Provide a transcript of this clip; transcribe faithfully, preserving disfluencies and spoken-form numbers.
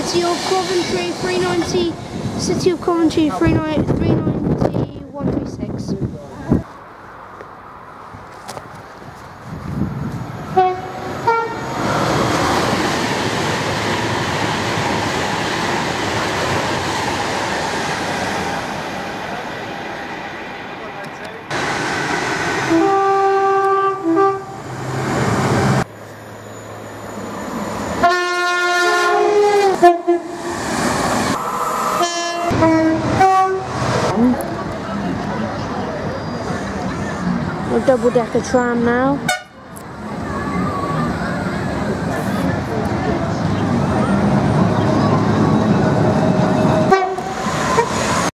City of Coventry three ninety, City of Coventry three ninety, one three six. A double-decker tram now.